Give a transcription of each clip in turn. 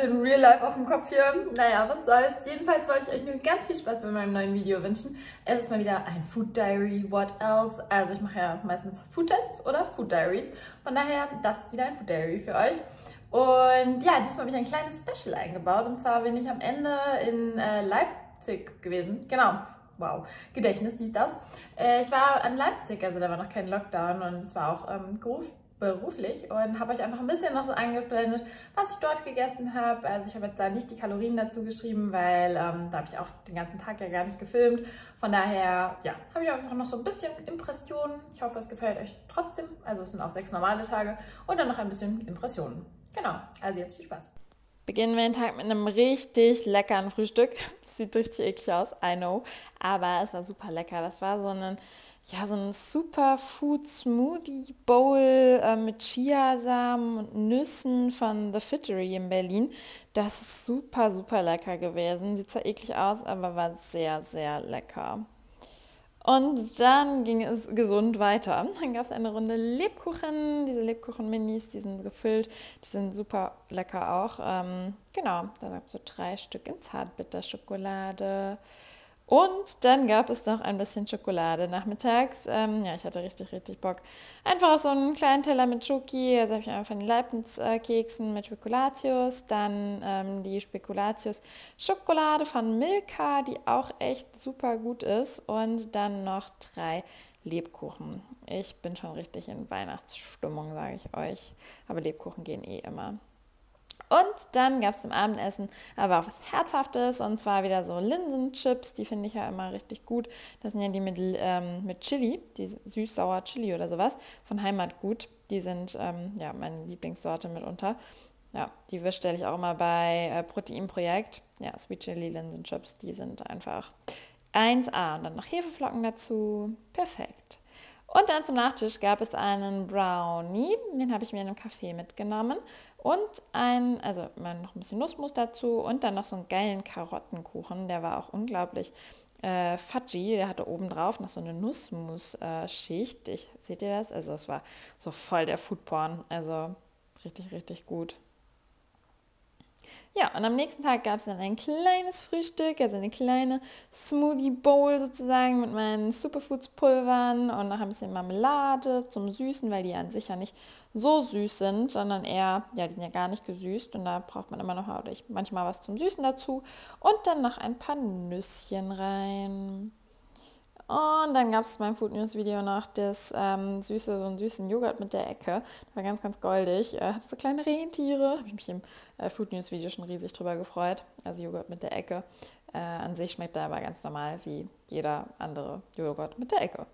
in Real Life auf dem Kopf hier. Naja, was soll's. Jedenfalls wollte ich euch nur ganz viel Spaß bei meinem neuen Video wünschen. Es ist mal wieder ein Food Diary, what else? Also ich mache ja meistens Food Tests oder Food Diaries. Von daher, das ist wieder ein Food Diary für euch. Und ja, diesmal habe ich ein kleines Special eingebaut. Und zwar bin ich am Ende in Leipzig gewesen. Genau. Wow, Gedächtnis, dies, das. Ich war an Leipzig, also da war noch kein Lockdown und es war auch beruflich und habe euch einfach ein bisschen noch so eingeblendet, was ich dort gegessen habe. Also ich habe jetzt da nicht die Kalorien dazu geschrieben, weil da habe ich auch den ganzen Tag ja gar nicht gefilmt. Von daher, ja, habe ich einfach noch so ein bisschen Impressionen. Ich hoffe, es gefällt euch trotzdem. Also es sind auch 6 normale Tage und dann noch ein bisschen Impressionen. Genau, also jetzt viel Spaß. Beginnen wir den Tag mit einem richtig leckeren Frühstück. Das sieht richtig eklig aus, I know. Aber es war super lecker. Das war so ein Superfood Smoothie Bowl mit Chiasamen und Nüssen von The Fittery in Berlin. Das ist super, super lecker gewesen. Sieht zwar eklig aus, aber war sehr, sehr lecker. Und dann ging es gesund weiter. Dann gab es eine Runde Lebkuchen, diese Lebkuchen-Minis, die sind gefüllt, die sind super lecker auch. Genau, da gab es so 3 Stück in Zartbitterschokolade. Und dann gab es noch ein bisschen Schokolade nachmittags. Ja, ich hatte richtig, richtig Bock. Einfach so einen kleinen Teller mit Schoki. Also habe ich einfach von den Leibniz-Keksen mit Spekulatius. Dann die Spekulatius-Schokolade von Milka, die auch echt super gut ist. Und dann noch 3 Lebkuchen. Ich bin schon richtig in Weihnachtsstimmung, sage ich euch. Aber Lebkuchen gehen eh immer. Und dann gab es zum Abendessen aber auch was Herzhaftes und zwar wieder so Linsenchips, die finde ich ja immer richtig gut. Das sind ja die mit Chili, die süß-sauer Chili oder sowas von Heimatgut. Die sind ja meine Lieblingssorte mitunter. Ja, die bestelle ich auch immer bei Proteinprojekt. Ja, Sweet Chili Linsenchips, die sind einfach 1A. Und dann noch Hefeflocken dazu. Perfekt. Und dann zum Nachtisch gab es einen Brownie, den habe ich mir in einem Café mitgenommen und also noch ein bisschen Nussmus dazu und dann noch so einen geilen Karottenkuchen, der war auch unglaublich fudgy, der hatte oben drauf noch so eine Nussmus-Schicht, seht ihr das? Also es war so voll der Foodporn, also richtig, richtig gut. Ja, und am nächsten Tag gab es dann ein kleines Frühstück, also eine kleine Smoothie Bowl sozusagen mit meinen Superfoods-Pulvern und noch ein bisschen Marmelade zum Süßen, weil die an sich ja nicht so süß sind, sondern eher, ja, die sind ja gar nicht gesüßt und da braucht man immer noch manchmal was zum Süßen dazu und dann noch ein paar Nüsschen rein. Und dann gab es beim Food News Video noch so einen süßen Joghurt mit der Ecke. Der war ganz, ganz goldig. Hatte so kleine Rentiere. Habe ich mich im Food News Video schon riesig drüber gefreut. Also Joghurt mit der Ecke. An sich schmeckt er aber ganz normal wie jeder andere Joghurt mit der Ecke.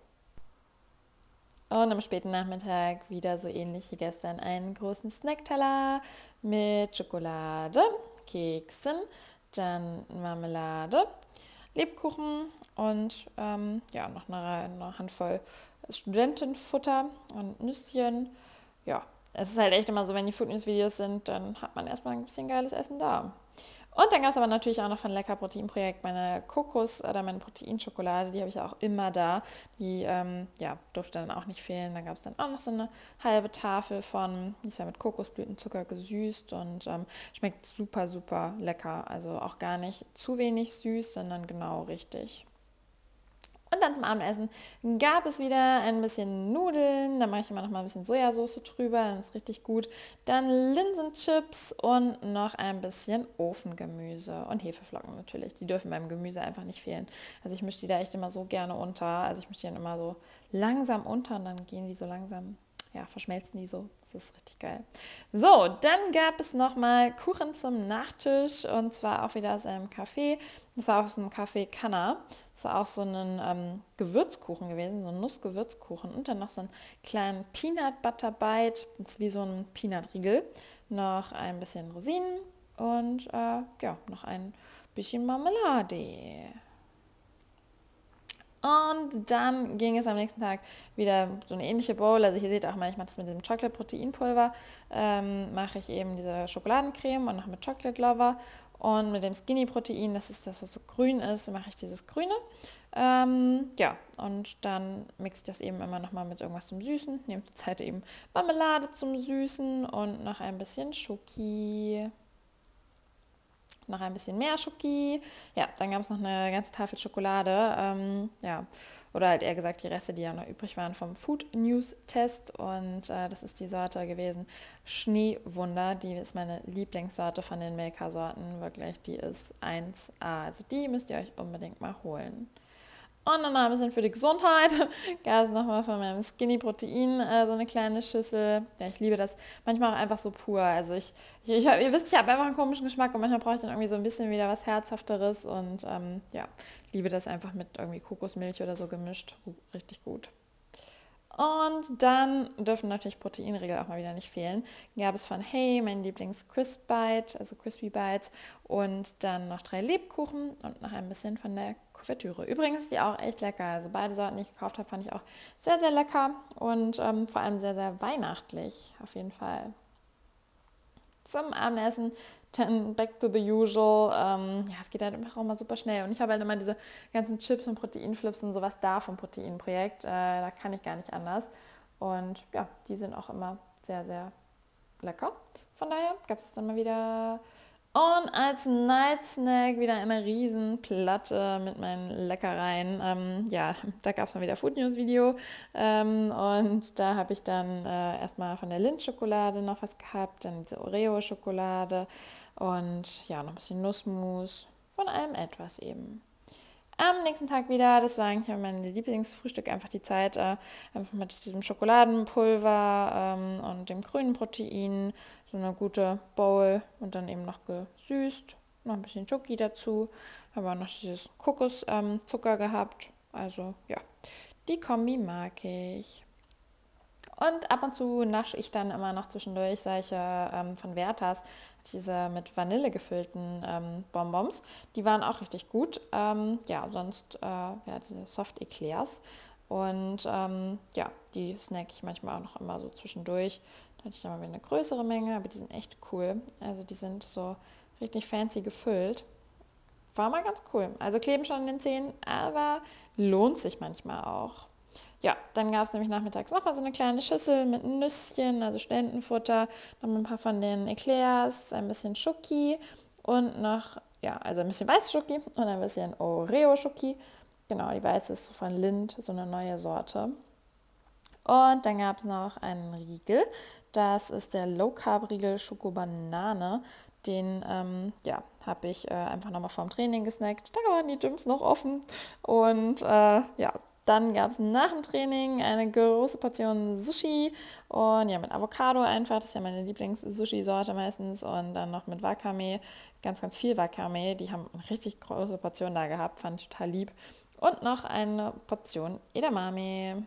Und am späten Nachmittag wieder so ähnlich wie gestern einen großen Snackteller mit Schokolade, Keksen, dann Marmelade, Lebkuchen und ja, noch eine Handvoll Studentenfutter und Nüsschen. Ja, es ist halt echt immer so, wenn die Food News Videos sind, dann hat man erstmal ein bisschen geiles Essen da. Und dann gab es aber natürlich auch noch von Lecker Proteinprojekt meine meine Proteinschokolade, die habe ich auch immer da. Die ja, durfte dann auch nicht fehlen. Da gab es dann auch noch so eine halbe Tafel von, die ist ja mit Kokosblütenzucker gesüßt und schmeckt super, super lecker. Also auch gar nicht zu wenig süß, sondern genau richtig. Und dann zum Abendessen gab es wieder ein bisschen Nudeln, da mache ich immer noch mal ein bisschen Sojasauce drüber, dann ist richtig gut. Dann Linsenchips und noch ein bisschen Ofengemüse und Hefeflocken natürlich. Die dürfen beim Gemüse einfach nicht fehlen. Also ich mische die da echt immer so gerne unter. Also ich mische die dann immer so langsam unter und dann gehen die so langsam, ja, verschmelzen die so. Das ist richtig geil. So, dann gab es nochmal Kuchen zum Nachtisch und zwar auch wieder aus einem Café. Das war aus einem Café Canna. Das war auch so ein Gewürzkuchen gewesen, so ein Nussgewürzkuchen und dann noch so einen kleinen Peanut Butter Bite. Das ist wie so ein Peanut Riegel. Noch ein bisschen Rosinen und ja, noch ein bisschen Marmelade. Und dann ging es am nächsten Tag wieder so eine ähnliche Bowl. Also hier seht ihr auch mal, ich mache das mit dem Chocolate-Proteinpulver. Mache ich eben diese Schokoladencreme und noch mit Chocolate Lover. Und mit dem Skinny-Protein, das ist das, was so grün ist, mache ich dieses Grüne. Ja, und dann mixe ich das eben immer nochmal mit irgendwas zum Süßen. Nehme zur Zeit eben Marmelade zum Süßen und noch ein bisschen Schoki. noch ein bisschen mehr Schoki. Ja, dann gab es noch eine ganze Tafel Schokolade. Ja, oder halt eher gesagt die Reste, die ja noch übrig waren vom Food News Test. Und das ist die Sorte gewesen Schneewunder. Die ist meine Lieblingssorte von den Milka-Sorten. Wirklich, die ist 1A. Also die müsst ihr euch unbedingt mal holen. Und dann ein bisschen für die Gesundheit. Gab es nochmal von meinem Skinny Protein so eine kleine Schüssel. Ja, ich liebe das manchmal auch einfach so pur. Also ihr wisst, ich habe einfach einen komischen Geschmack und manchmal brauche ich dann irgendwie so ein bisschen wieder was Herzhafteres. Und ja, liebe das einfach mit irgendwie Kokosmilch oder so gemischt. Richtig gut. Und dann dürfen natürlich Proteinriegel auch mal wieder nicht fehlen. Gab es von Hey, mein Lieblings-Crisp Bite, also Crispy Bites. Und dann noch 3 Lebkuchen und noch ein bisschen von der Kuvertüre. Übrigens ist die auch echt lecker. Also beide Sorten, die ich gekauft habe, fand ich auch sehr, sehr lecker. Und vor allem sehr, sehr weihnachtlich auf jeden Fall. Zum Abendessen, dann back to the usual. Ja, es geht halt einfach auch mal super schnell. Und ich habe halt immer diese ganzen Chips und Proteinflips und sowas da vom Proteinprojekt. Da kann ich gar nicht anders. Und ja, die sind auch immer sehr, sehr lecker. Von daher gab es dann mal wieder. Und als Night Snack wieder eine Riesenplatte mit meinen Leckereien. Ja, da gab es mal wieder Food News Video. Und da habe ich dann erstmal von der Lindt-Schokolade noch was gehabt, dann diese Oreo-Schokolade und ja, noch ein bisschen Nussmus. Von allem etwas eben. Am nächsten Tag wieder, das war eigentlich mein Lieblingsfrühstück, einfach die Zeit, einfach mit diesem Schokoladenpulver und dem grünen Protein, so eine gute Bowl und dann eben noch gesüßt, noch ein bisschen Schoki dazu, aber auch noch dieses Kokoszucker gehabt, also ja, die Kombi mag ich. Und ab und zu nasche ich dann immer noch zwischendurch solche von Werthers, diese mit Vanille gefüllten Bonbons. Die waren auch richtig gut. Ja, sonst ja, diese Soft Eclairs. Und ja, die snack ich manchmal auch noch immer so zwischendurch. Da hatte ich dann mal wieder eine größere Menge, aber die sind echt cool. Also die sind so richtig fancy gefüllt. War mal ganz cool. Also kleben schon in den Zähnen, aber lohnt sich manchmal auch. Ja, dann gab es nämlich nachmittags nochmal so eine kleine Schüssel mit Nüsschen, also Studentenfutter, noch ein paar von den Eclairs, ein bisschen Schoki und noch, ja, also ein bisschen Weißschoki und ein bisschen Oreo-Schoki. Genau, die weiße ist so von Lindt, so eine neue Sorte. Und dann gab es noch einen Riegel, das ist der Low-Carb-Riegel Schoko-Banane. Den ja, habe ich einfach nochmal vorm Training gesnackt. Da waren die Gyms noch offen. Und ja, dann gab es nach dem Training eine große Portion Sushi und ja, mit Avocado einfach. Das ist ja meine Lieblings-Sushi-Sorte meistens. Und dann noch mit Wakame, ganz, ganz viel Wakame. Die haben eine richtig große Portion da gehabt, fand ich total lieb. Und noch eine Portion Edamame.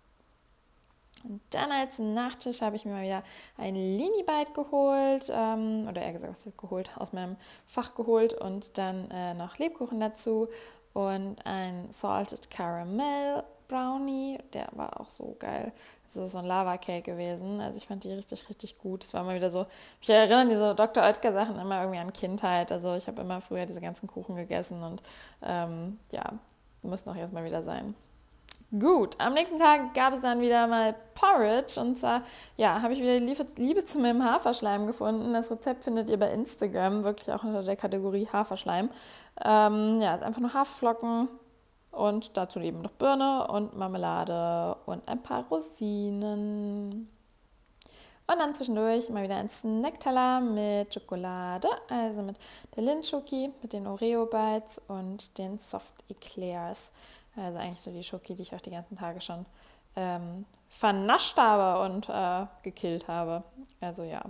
Und dann als Nachtisch habe ich mir mal wieder ein Lini-Bite geholt, oder eher gesagt, was ist geholt, aus meinem Fach geholt und dann noch Lebkuchen dazu und ein Salted Caramel Brownie, der war auch so geil. Das ist so ein Lava-Cake gewesen, also ich fand die richtig, richtig gut. Es war immer wieder so, mich erinnern diese Dr. Oetker Sachen immer irgendwie an Kindheit, also ich habe immer früher diese ganzen Kuchen gegessen und ja, muss noch erstmal wieder sein. Gut, am nächsten Tag gab es dann wieder mal Porridge und zwar, ja, habe ich wieder die Liebe zu meinem Haferschleim gefunden. Das Rezept findet ihr bei Instagram, wirklich auch unter der Kategorie Haferschleim. Ja, ist einfach nur Haferflocken und dazu eben noch Birne und Marmelade und ein paar Rosinen. Und dann zwischendurch mal wieder ein Snackteller mit Schokolade, also mit der Lindt-Schoki, mit den Oreo-Bites und den Soft Eclairs. Also eigentlich so die Schoki, die ich auch die ganzen Tage schon vernascht habe und gekillt habe. Also ja,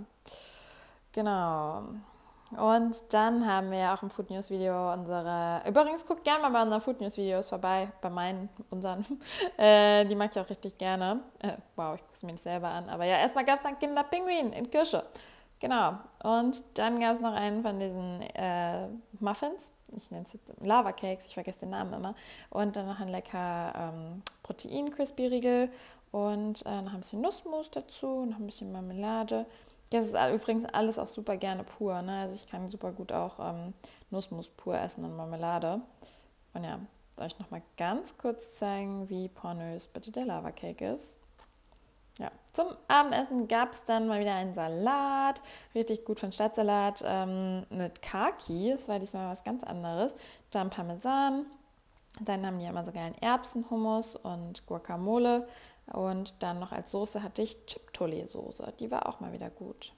genau. Und dann haben wir ja auch im Food News Video unsere. Übrigens, guckt gerne mal bei unseren Food News Videos vorbei, bei unseren. Die mag ich auch richtig gerne. Wow, ich gucke es mir nicht selber an. Aber ja, erstmal gab es dann Kinderpinguin in Kirsche. Genau. Und dann gab es noch einen von diesen Muffins. Ich nenne es jetzt Lava Cakes, ich vergesse den Namen immer. Und dann noch ein lecker Protein-Crispy-Riegel und noch ein bisschen Nussmus dazu, noch ein bisschen Marmelade. Das ist übrigens alles auch super gerne pur. Ne? Also ich kann super gut auch Nussmus pur essen und Marmelade. Und ja, soll ich noch mal ganz kurz zeigen, wie pornös bitte der Lava Cake ist. Ja, zum Abendessen gab es dann mal wieder einen Salat, richtig gut von Stadtsalat mit Kaki, das war diesmal was ganz anderes, dann Parmesan, dann haben die immer so geilen Erbsenhummus und Guacamole und dann noch als Soße hatte ich Chip-Tolle-Soße, die war auch mal wieder gut.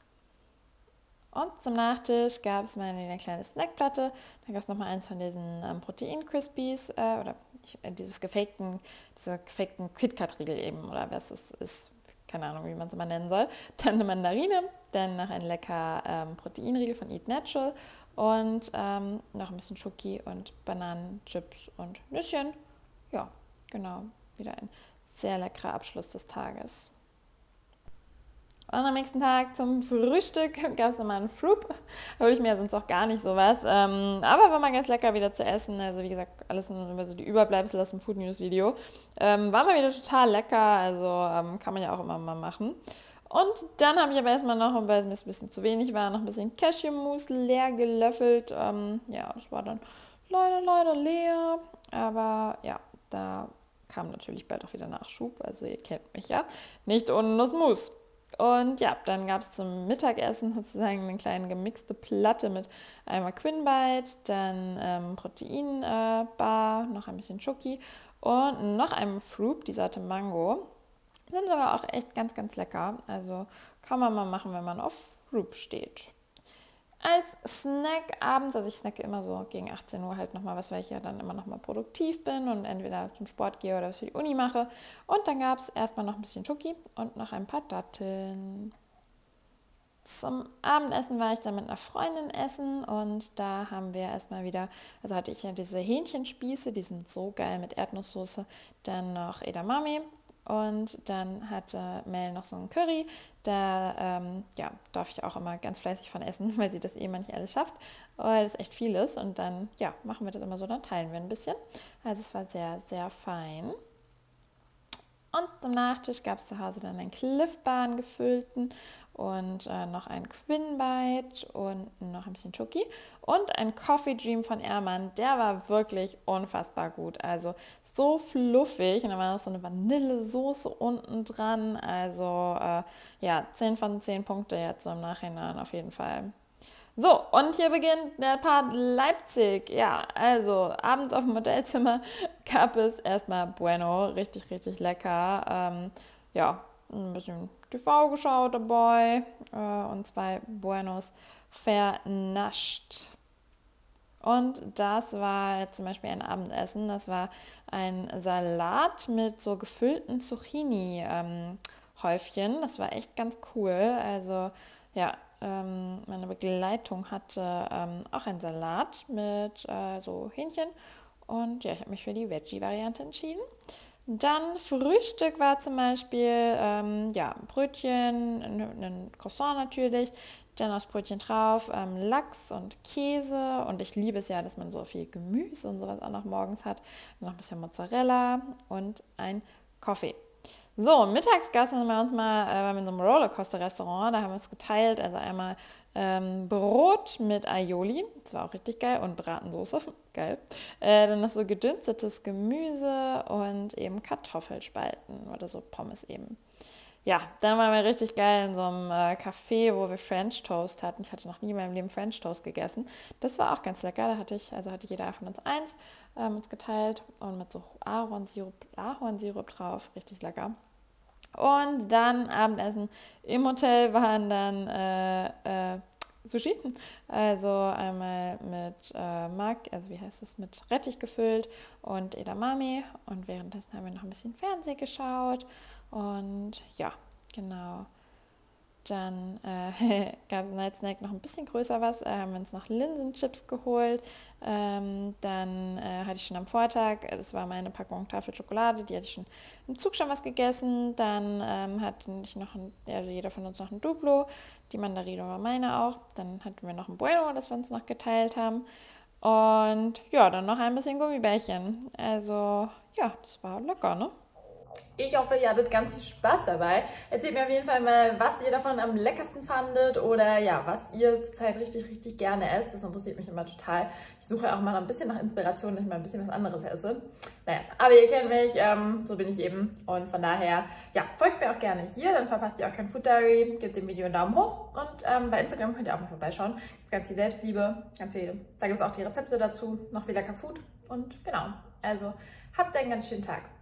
Und zum Nachtisch gab es mal eine kleine Snackplatte. Da gab es nochmal eins von diesen Protein-Crispies oder diese gefakten KitKat-Riegel eben oder was es ist. Keine Ahnung, wie man es immer nennen soll. Dann eine Mandarine, dann noch ein lecker Proteinriegel von Eat Natural und noch ein bisschen Schoki und Bananenchips und Nüsschen. Ja, genau, wieder ein sehr leckerer Abschluss des Tages. Und am nächsten Tag zum Frühstück gab es nochmal einen Fruit. Hole ich mir ja sonst auch gar nicht sowas. Aber war mal ganz lecker wieder zu essen. Also wie gesagt, alles über so die Überbleibsel aus dem Food News Video. War mal wieder total lecker. Also kann man ja auch immer mal machen. Und dann habe ich aber erstmal noch, weil es mir ein bisschen zu wenig war, noch ein bisschen Cashewmus leer gelöffelt. Ja, das war dann leider leer. Aber ja, da kam natürlich bald auch wieder Nachschub. Also ihr kennt mich ja. Nicht ohne Nussmus. Und ja, dann gab es zum Mittagessen sozusagen eine kleine gemixte Platte mit einmal Quinbite, dann Proteinbar, noch ein bisschen Schoki und noch einem Fruit, die Sorte Mango. Sind sogar auch echt ganz, ganz lecker. Also kann man mal machen, wenn man auf Fruit steht. Als Snack abends, also ich snacke immer so gegen 18 Uhr halt nochmal was, weil ich ja dann immer nochmal produktiv bin und entweder zum Sport gehe oder was für die Uni mache. Und dann gab es erstmal noch ein bisschen Schoki und noch ein paar Datteln. Zum Abendessen war ich dann mit einer Freundin essen und da haben wir erstmal wieder, also hatte ich ja diese Hähnchenspieße, die sind so geil mit Erdnusssoße, dann noch Edamame und dann hatte Mel noch so einen Curry, da ja, darf ich auch immer ganz fleißig von essen, weil sie das eh mal nicht alles schafft, weil das echt viel ist und dann ja, machen wir das immer so, dann teilen wir ein bisschen. Also es war sehr, sehr fein. Und zum Nachtisch gab es zu Hause dann einen Cliff Bar, einen gefüllten und noch ein Quinbite und noch ein bisschen Schoki und ein Coffee Dream von Ehrmann. Der war wirklich unfassbar gut. Also so fluffig und da war noch so eine Vanillesoße unten dran. Also ja, 10 von 10 Punkte jetzt so im Nachhinein auf jeden Fall. So, und hier beginnt der Part Leipzig. Ja, also abends auf dem Hotelzimmer gab es erstmal Bueno, richtig, richtig lecker. Ja, ein bisschen TV geschaut dabei und 2 Buenos vernascht. Und das war jetzt zum Beispiel ein Abendessen. Das war ein Salat mit so gefüllten Zucchini-Häufchen. Das war echt ganz cool. Also ja, meine Begleitung hatte auch einen Salat mit so Hähnchen. Und ja, ich habe mich für die Veggie-Variante entschieden. Dann Frühstück war zum Beispiel ja, Brötchen, ein Croissant natürlich, dann aufs Brötchen drauf, Lachs und Käse. Und ich liebe es ja, dass man so viel Gemüse und sowas auch noch morgens hat. Noch ein bisschen Mozzarella und ein Kaffee. So, mittags gab es dann bei uns mal in so einem Rollercoaster-Restaurant, da haben wir es geteilt. Also einmal Brot mit Aioli, das war auch richtig geil, und Bratensoße, geil. Dann noch so gedünstetes Gemüse und eben Kartoffelspalten oder so Pommes eben. Ja, dann waren wir richtig geil in so einem Café, wo wir French Toast hatten. Ich hatte noch nie in meinem Leben French Toast gegessen. Das war auch ganz lecker. Da hatte jeder von uns eins uns geteilt und mit so Ahornsirup drauf. Richtig lecker. Und dann Abendessen im Hotel waren dann Sushi. Also einmal mit also wie heißt das, mit Rettich gefüllt und Edamame. Und währenddessen haben wir noch ein bisschen Fernsehen geschaut. Und ja, genau. Dann gab es Night Snack noch ein bisschen größer was. Haben wir uns noch Linsenchips geholt. Dann hatte ich schon am Vortag, das war meine Packung Tafel Schokolade, die hatte ich schon im Zug schon was gegessen. Dann hatten ich noch, also jeder von uns noch ein Duplo, die Mandarine war meine auch. Dann hatten wir noch ein Bueno, das wir uns noch geteilt haben. Und ja, dann noch ein bisschen Gummibärchen. Also ja, das war lecker, ne? Ich hoffe, ihr hattet ganz viel Spaß dabei. Erzählt mir auf jeden Fall mal, was ihr davon am leckersten fandet oder ja, was ihr zurzeit richtig, richtig gerne esst. Das interessiert mich immer total. Ich suche auch mal ein bisschen nach Inspiration, dass ich mal ein bisschen was anderes esse. Naja, aber ihr kennt mich, so bin ich eben. Und von daher, ja, folgt mir auch gerne hier, dann verpasst ihr auch kein Food Diary. Gebt dem Video einen Daumen hoch und bei Instagram könnt ihr auch mal vorbeischauen. Ganz viel Selbstliebe, ganz viel. Da gibt es auch die Rezepte dazu, noch viel lecker Food und genau. Also habt einen ganz schönen Tag.